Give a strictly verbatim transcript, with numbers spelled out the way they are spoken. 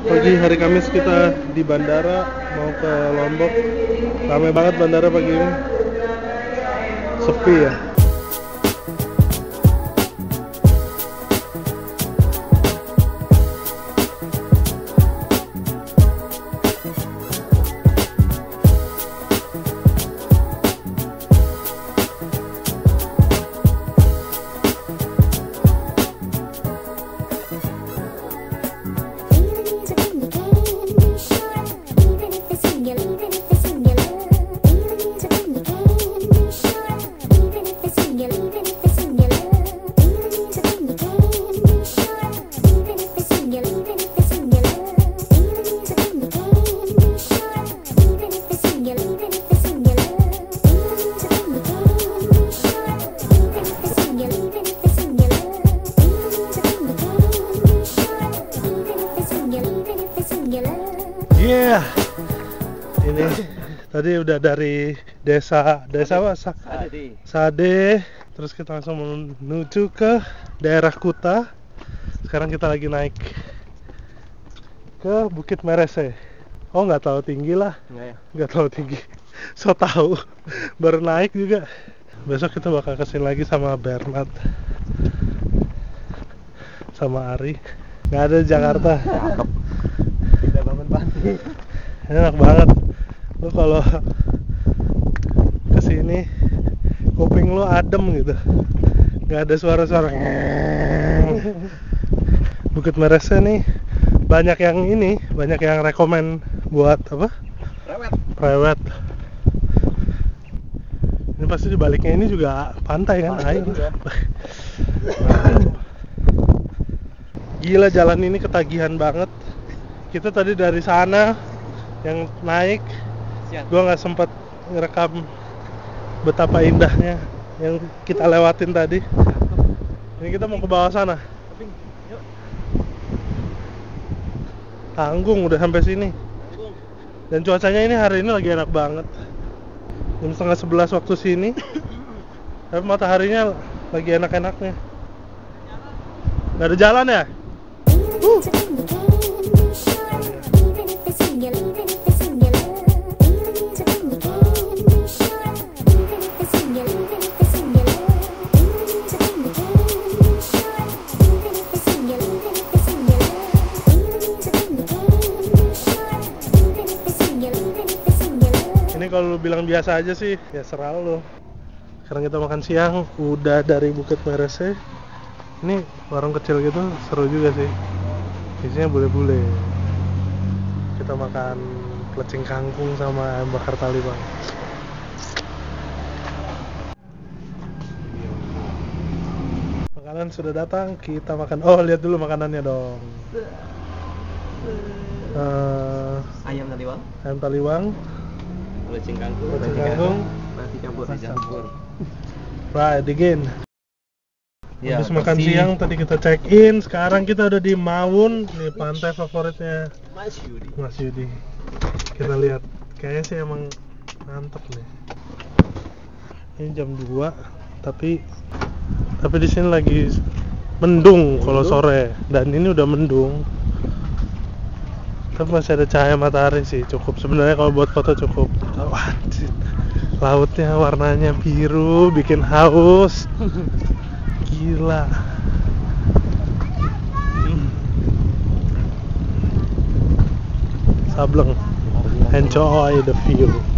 Pagi hari Kamis kita di bandara mau ke Lombok. Ramai banget bandara pagi ini. Sepi ya. Yeah, ini tadi udah dari desa desa apa? Sade. Sade. Terus kita langsung menuju ke daerah Kuta. Sekarang kita lagi naik ke Bukit Merese. Oh, nggak tahu tinggi lah. Nggak tahu tinggi. So tahu. Baru naik juga. Besok kita bakal kesini lagi sama Bernard, sama Ari. Nggak ada di Jakarta. Kita bangun pagi. Enak banget. Lu kalau kesini kuping lu adem gitu, nggak ada suara-suara. Bukit Merese nih banyak yang ini, banyak yang rekomen buat apa? Prewed. Prewed. Ini pasti di baliknya ini juga pantai kan, air. Gila, jalan ini ketagihan banget. Kita tadi dari sana yang naik, gue nggak sempat ngerekam betapa indahnya yang kita lewatin tadi. Ini kita mau ke bawah sana. Tanggung udah sampai sini. Dan cuacanya ini hari ini lagi enak banget. Jam setengah sebelas waktu sini. Tapi mataharinya lagi enak-enaknya. Nggak ada jalan ya? Uh. Ini kalau lu bilang biasa aja sih, ya serah lu. Sekarang kita makan siang, udah dari Bukit Merese. Ini warung kecil gitu, seru juga sih. Isinya bule-bule. Kita makan plecing kangkung sama ayam bakar tali, Bang. Makanan sudah datang, kita makan. Oh, lihat dulu makanannya dong. Uh, Ayam taliwang. Ayam taliwang. Plecing kangkung. Plecing kangkung. Nasi campur. Nasi campur. Right, again. Ya, habis makan pasti. siang tadi kita check in, sekarang kita udah di Mawun, nih pantai favoritnya Mas Yudi. Mas Yudi. Kita lihat, kayaknya sih emang mantep nih. Ini jam dua, tapi tapi di sini lagi mendung kalau sore, dan ini udah mendung. Tapi masih ada cahaya matahari sih, cukup sebenarnya kalau buat foto cukup. Wah, lautnya warnanya biru, bikin haus. Gila. Hmm. Sableng. Enjoy the view.